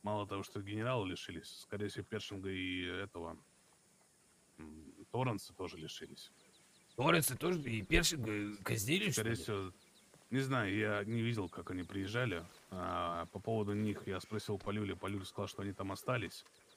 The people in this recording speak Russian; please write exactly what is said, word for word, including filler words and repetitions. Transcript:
Мало того, что генерала лишились, скорее всего, Першинга и этого... Торренса тоже лишились. Торренса тоже и Першинга казнили, что Скорее ли? всего... Не знаю, я не видел, как они приезжали. А, по поводу них я спросил Полюля. Полюль сказал, что они там остались.